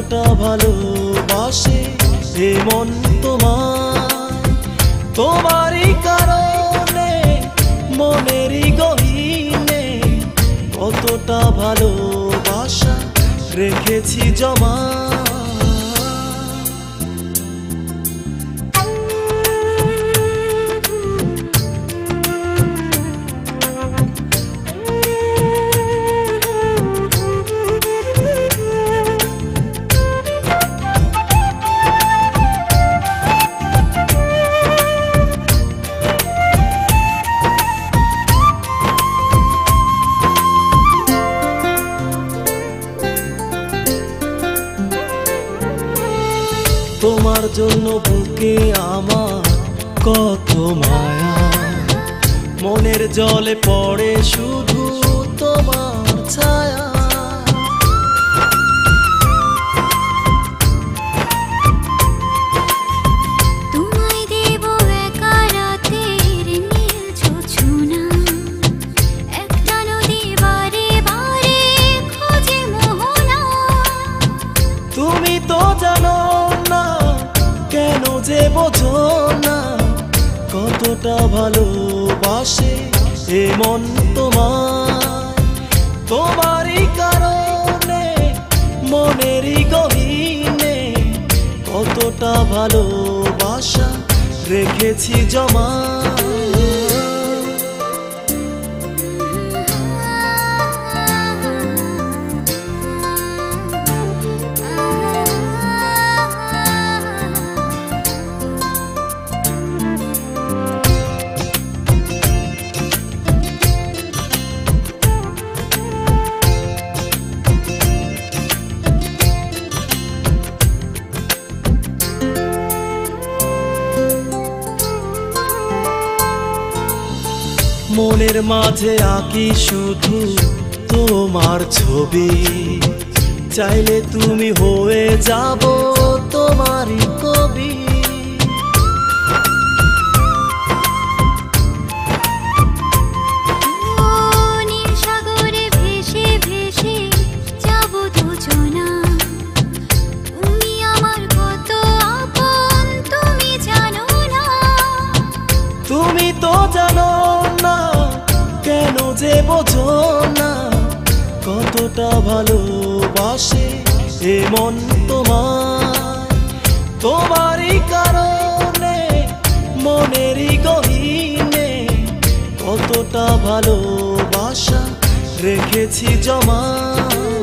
কতটা ভালোবাসে এ মন তোমায়, তোমারই কারণে মনেরই গহীনে কতটা ভালোবাসা রেখেছি জমা। তোমার জন্য বুকে আমার কত মায়া, মনের জলে পড়ে শুধু তোমার ছায়া। তোমায় দেব একা রাতের নীল জোছনা, একটা নদী বারে বারে খোঁজে মোহনা। তুমি তো জানো না, কেন যে বোঝো না, কতটা ভালোবাসে এ মন তোমায়, তোমারই কারণে মনেরই গহীনে কতটা ভালোবাসা রেখেছি জমা। মনের মাঝে আঁকি শুধু তোমার ছবি, চাইলে তুমি হয়ে যাব তোমারই কবি। নীল সাগরে ভেসে ভেসে যাব দুজনা, তুমি আমার কত আপন তুমি জানো না। তুমি তো জানো না, কেন যে বোঝো না, কতটা ভালোবাসে এ মন তোমায়, তোমারই কারণে মনেরই গহীনে কতটা ভালোবাসা রেখেছি জমা।